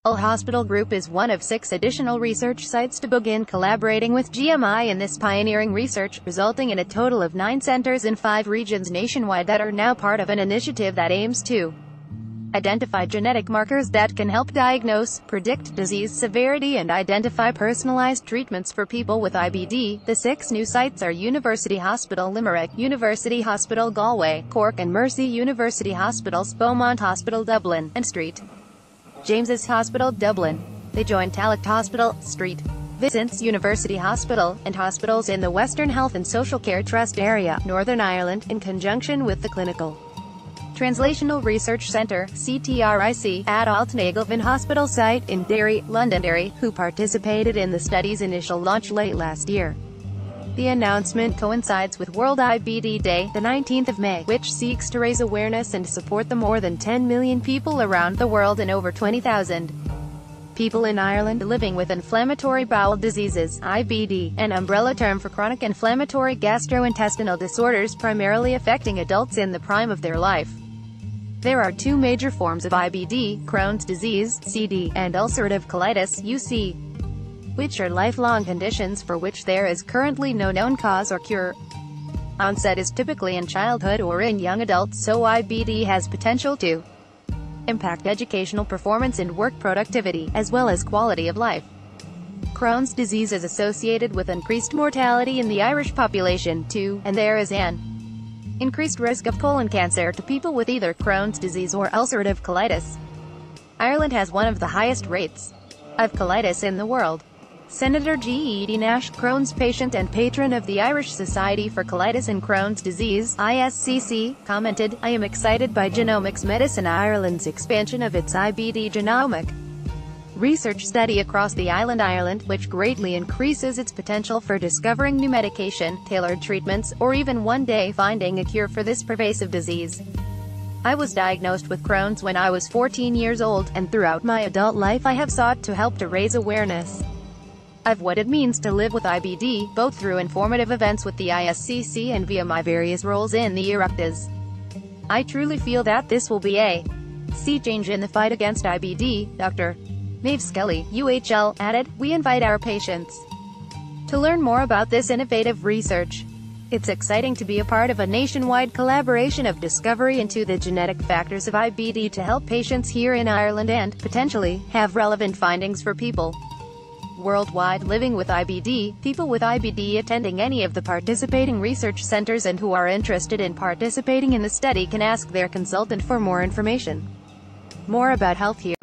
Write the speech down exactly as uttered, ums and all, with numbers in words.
Hospital Group is one of six additional research sites to begin collaborating with G M I in this pioneering research, resulting in a total of nine centers in five regions nationwide that are now part of an initiative that aims to identify genetic markers that can help diagnose, predict disease severity and identify personalized treatments for people with I B D. The six new sites are University Hospital Limerick, University Hospital Galway, Cork and Mercy University Hospitals, Beaumont Hospital Dublin, and St James's Hospital Dublin. They join Tallaght Hospital, Saint Vincent's University Hospital, and hospitals in the Western Health and Social Care Trust area, Northern Ireland, in conjunction with the Clinical Translational Research Centre, C T R I C, at Altnagelvin Hospital site in Derry, Londonderry, who participated in the study's initial launch late last year. The announcement coincides with World I B D Day, the nineteenth of May, which seeks to raise awareness and support the more than ten million people around the world and over twenty thousand people in Ireland living with inflammatory bowel diseases, I B D, an umbrella term for chronic inflammatory gastrointestinal disorders primarily affecting adults in the prime of their life. There are two major forms of I B D, Crohn's disease, C D, and ulcerative colitis, U C, which are lifelong conditions for which there is currently no known cause or cure. Onset is typically in childhood or in young adults, so I B D has potential to impact educational performance and work productivity, as well as quality of life. Crohn's disease is associated with increased mortality in the Irish population, too, and there is an increased risk of colon cancer to people with either Crohn's disease or ulcerative colitis. Ireland has one of the highest rates of colitis in the world. Senator G E D Nash, Crohn's patient and patron of the Irish Society for Colitis and Crohn's Disease, I S C C, commented, "I am excited by Genomics Medicine Ireland's expansion of its I B D genomic research study across the island Ireland, which greatly increases its potential for discovering new medication, tailored treatments, or even one day finding a cure for this pervasive disease. I was diagnosed with Crohn's when I was fourteen years old, and throughout my adult life I have sought to help to raise awareness of what it means to live with I B D, both through informative events with the I S C C and via my various roles in the Oireachtas. I truly feel that this will be a sea change in the fight against I B D," Doctor Maeve Skelly, U H L, added. "We invite our patients to learn more about this innovative research. It's exciting to be a part of a nationwide collaboration of discovery into the genetic factors of I B D to help patients here in Ireland and, potentially, have relevant findings for people worldwide living with I B D. People with I B D attending any of the participating research centers and who are interested in participating in the study can ask their consultant for more information." More about health here.